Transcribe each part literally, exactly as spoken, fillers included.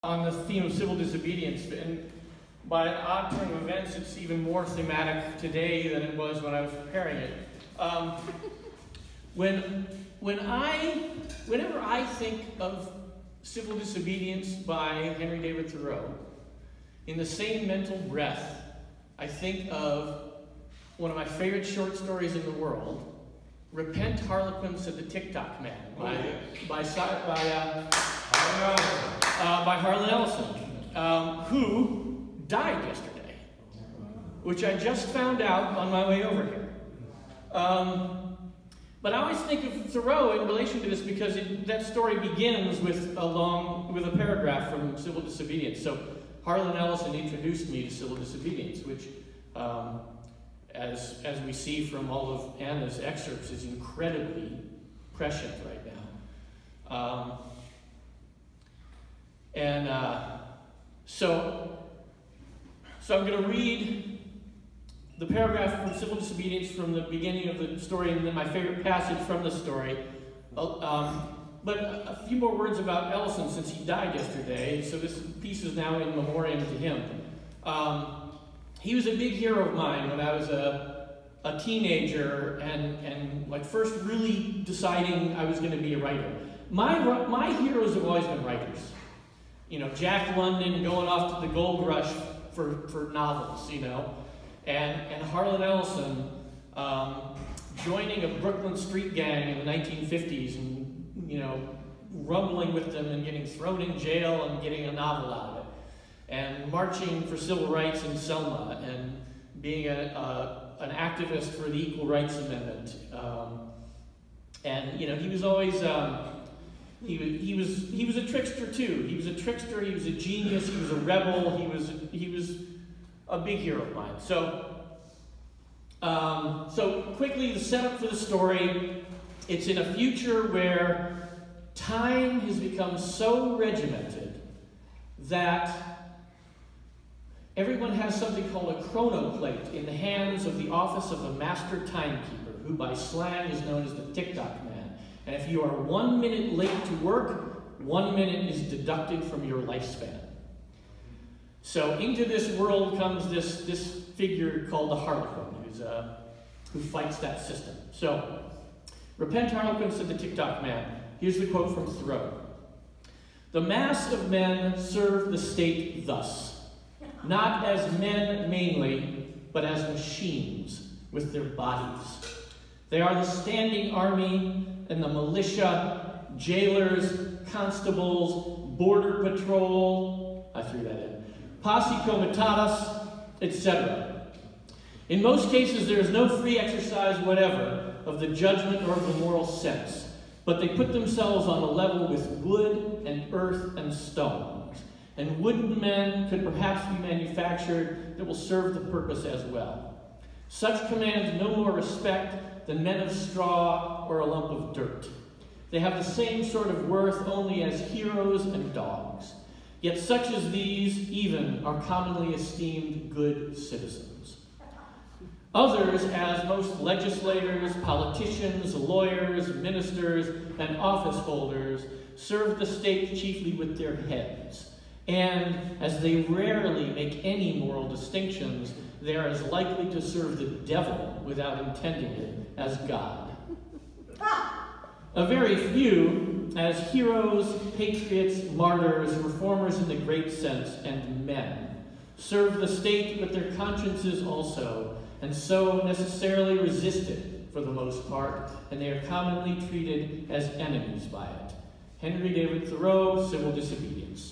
on the theme of civil disobedience, and by an odd turn of events, it's even more thematic today than it was when I was preparing it. Um, when, when I, whenever I think of civil disobedience by Henry David Thoreau, in the same mental breath, I think of one of my favorite short stories in the world, "Repent, Harlequin," said the TikTok Man, by, by, by, uh, uh, by Harlan Ellison, um, who died yesterday, which I just found out on my way over here. Um, but I always think of Thoreau in relation to this because it, that story begins with a long, with a paragraph from Civil Disobedience. So Harlan Ellison introduced me to civil disobedience, which, um, as, as we see from all of Anna's excerpts, is incredibly prescient right now. Um, and uh, so, so I'm going to read the paragraph from Civil Disobedience from the beginning of the story, and then my favorite passage from the story. Um, but a few more words about Ellison, since he died yesterday, so this piece is now in memoriam to him. Um, he was a big hero of mine when I was a, a teenager and, and like first really deciding I was going to be a writer. My, my heroes have always been writers. You know, Jack London going off to the gold rush for, for novels, you know, and, and Harlan Ellison um, joining a Brooklyn street gang in the nineteen fifties and, you know, rumbling with them and getting thrown in jail and getting a novel out of it, and marching for civil rights in Selma and being a, a, an activist for the Equal Rights Amendment. Um, and, you know, he was always... Um, He was, he was he was a trickster too. He was a trickster. He was a genius. He was a rebel. He was he was a big hero of mine. So um, so quickly, the setup for the story. It's in a future where time has become so regimented that everyone has something called a chronoplate in the hands of the office of the master timekeeper, who by slang is known as the TikTok Man. And if you are one minute late to work, one minute is deducted from your lifespan. So into this world comes this, this figure called the Harlequin, who's, uh, who fights that system. So, "Repent, Harlequin," said the TikTok Man. Here's the quote from Thoreau. "The mass of men serve the state thus, not as men mainly, but as machines with their bodies. They are the standing army and the militia, jailers, constables, border patrol," I threw that in, "posse comitatus, et cetera. In most cases, there is no free exercise whatever of the judgment or of the moral sense, but they put themselves on a level with wood and earth and stones, and wooden men could perhaps be manufactured that will serve the purpose as well. Such command no more respect than men of straw or a lump of dirt. They have the same sort of worth only as heroes and dogs. Yet such as these, even, are commonly esteemed good citizens. Others, as most legislators, politicians, lawyers, ministers, and office holders, serve the state chiefly with their heads. And, as they rarely make any moral distinctions, they are as likely to serve the devil without intending it as God. A very few, as heroes, patriots, martyrs, reformers in the great sense, and men, serve the state with their consciences also, and so necessarily resist it for the most part, and they are commonly treated as enemies by it." Henry David Thoreau, Civil Disobedience.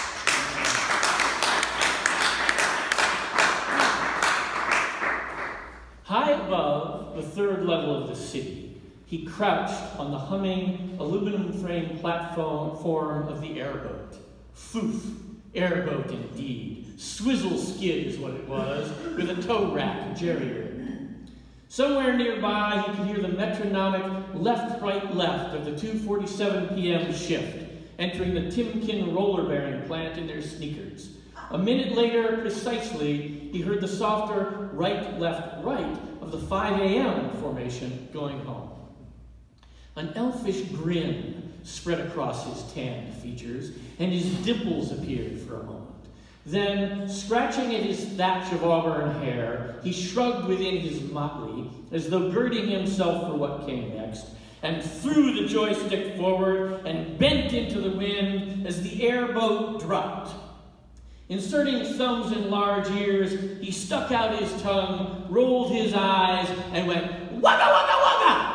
High above the third level of the city, he crouched on the humming aluminum frame platform of the airboat. Foof, airboat indeed. Swizzle skid is what it was, with a tow rack jerry-rigged. Somewhere nearby, he could hear the metronomic left-right-left of the two forty-seven p m shift, entering the Timken roller-bearing plant in their sneakers. A minute later, precisely, he heard the softer right-left-right of the five a m formation going home. An elfish grin spread across his tanned features, and his dimples appeared for a moment. Then, scratching at his thatch of auburn hair, he shrugged within his motley, as though girding himself for what came next, and threw the joystick forward and bent into the wind as the airboat dropped. Inserting thumbs in large ears, he stuck out his tongue, rolled his eyes, and went, "Wagga, wagga, wagga!"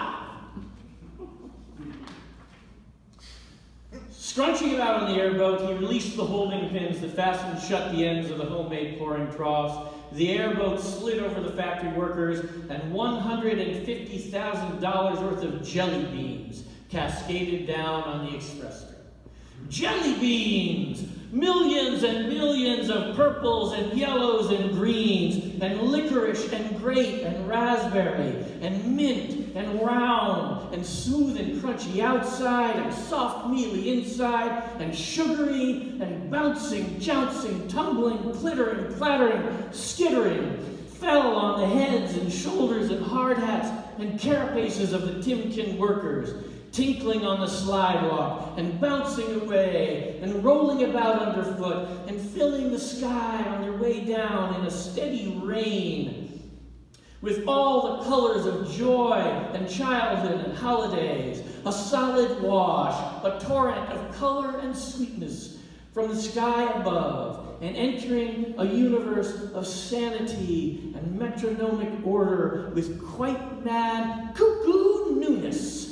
Scrunching about on the airboat, he released the holding pins that fastened shut the ends of the homemade pouring troughs. The airboat slid over the factory workers, and one hundred fifty thousand dollars worth of jelly beans cascaded down on the express stream. Jelly beans! Millions and millions of purples and yellows and greens, and licorice and grape and raspberry, and mint and round, and smooth and crunchy outside, and soft mealy inside, and sugary and bouncing, jouncing, tumbling, clittering, clattering, skittering, fell on the heads and shoulders and hard hats and carapaces of the Timken workers, tinkling on the slidewalk, and bouncing away, and rolling about underfoot, and filling the sky on their way down in a steady rain, with all the colors of joy and childhood and holidays, a solid wash, a torrent of color and sweetness from the sky above, and entering a universe of sanity and metronomic order with quite mad cuckoo newness.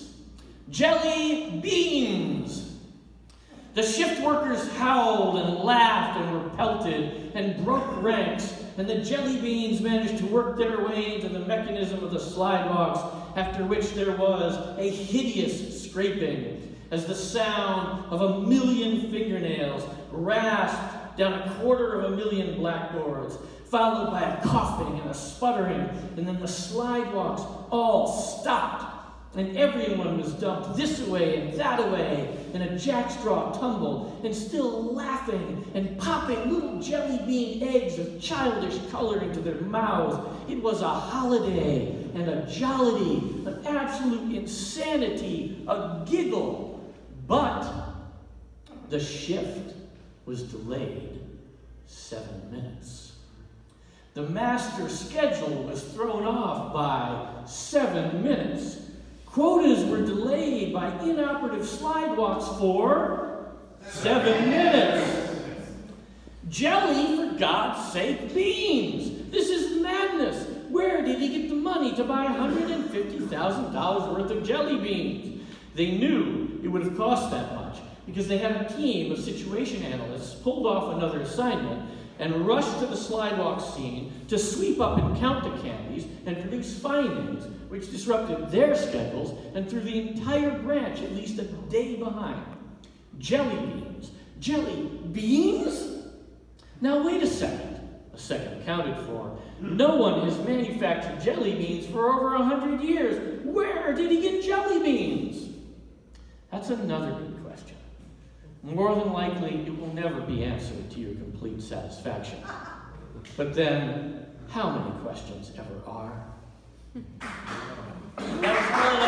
Jelly beans! The shift workers howled and laughed and were pelted and broke ranks, and the jelly beans managed to work their way into the mechanism of the slidewalks, after which there was a hideous scraping as the sound of a million fingernails rasped down a quarter of a million blackboards, followed by a coughing and a sputtering, and then the slidewalks all stopped, and everyone was dumped this way and that away in a jackstraw tumble, and still laughing and popping little jelly bean eggs of childish color into their mouths. It was a holiday and a jollity, an absolute insanity, a giggle. But the shift was delayed seven minutes. The master schedule was thrown off by seven minutes. Quotas were delayed by inoperative slidewalks for seven minutes. Jelly, for God's sake, beans! This is madness! Where did he get the money to buy one hundred fifty thousand dollars worth of jelly beans? They knew it would have cost that much because they had a team of situation analysts pulled off another assignment and rushed to the slidewalk scene to sweep up and count the candies and produce findings which disrupted their schedules and threw the entire branch at least a day behind. Jelly beans. Jelly beans? Now wait a second. A second accounted for. No one has manufactured jelly beans for over a hundred years. Where did he get jelly beans? That's another good question. More than likely, it will never be answered to your complete satisfaction. But then, how many questions ever are? That was Helen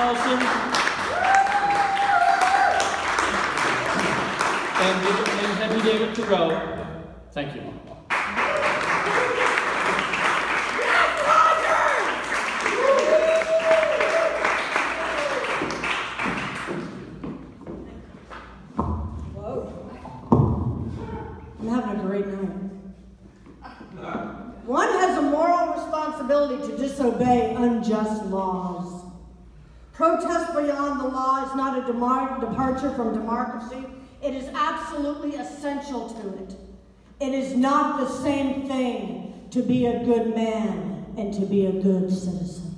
Ellison. And, and Henry David Thoreau. Thank you. I'm having a great night. One has a moral responsibility to disobey unjust laws. Protest beyond the law is not a demar- departure from democracy. It is absolutely essential to it. It is not the same thing to be a good man and to be a good citizen.